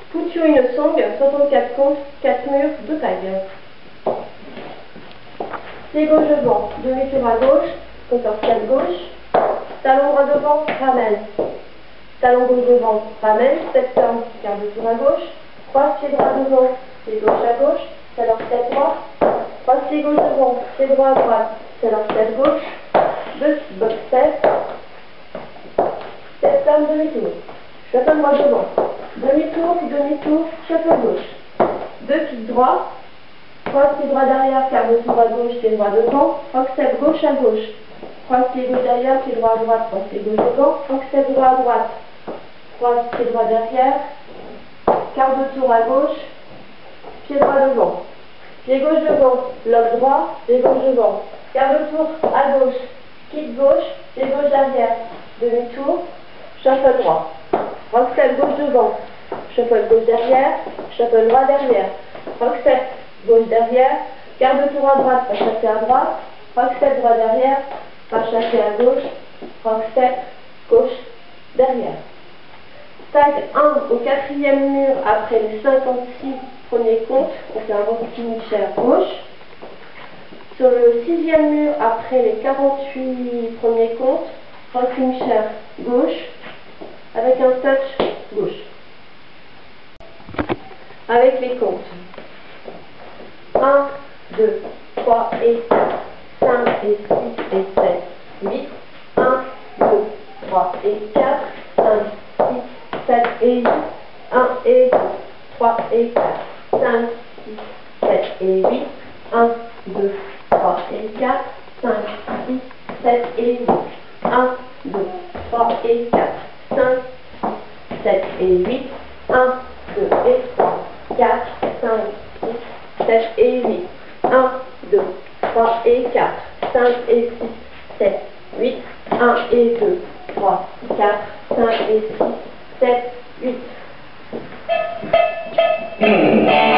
Put you in a song, 64 comptes, 4 murs, 2 tags. Pied gauche devant, demi-tour à gauche, compteur 4 gauche. Talon droit devant, ramène. Talon gauche devant, ramène, step turn, quart de tour à gauche. Croise pied droit devant, pied gauche à gauche, talon step droit. Croise pied gauche devant, pied droit à droite, talon step gauche. 2 box step. Step turn, demi-tour. Shuffle droit devant. Demi-tour, demi-tour, shuffle gauche. 2 pieds droit. Croise pied droit derrière, quart de tour à gauche, pied droit devant. Rock step gauche à gauche. Croise pied gauche derrière, pied droit à droite, croise pied gauche devant. Rock step droit à droite. Croise pied droit derrière. Quart de tour à gauche. Pied droit devant. Pied gauche devant. Lock droit. Pied gauche devant. Quart de tour à gauche. Kick gauche. Pied gauche derrière. Demi-tour. Shuffle droit. Rock step gauche devant. Shuffle gauche derrière. Shuffle droit derrière. Rock step gauche derrière. Quart de tour à droite. Pas chasser à droite. Rock step droit derrière. Pas chasser à gauche. Rock step gauche derrière. Tag 1 au 4e mur après les 56 premiers comptes. On fait un rocking-chair gauche. Sur le 6e mur après les 48 premiers comptes. Rocking-chair gauche. Avec un touch gauche. Avec les comptes. 1, 2, 3 et 4, 5 et 6 et 7, 8. 1, 2, 3 et 4, 5, 6, 7 et 8. 1 et 2, 3 et 4, 5, 6, 7 et 8. 1, 2, 3 et 4, 5, 6, 7 et 8. 1, 2, 3 et 4, 5, 6, 7 et 8. 1, 2 et 3, 4, 5, 6, 7 et 8. 1, 2, 3 et 4, 5 et 6, 7, 8. 1 et 2, 3, 4, 5 et 6, 7, 8.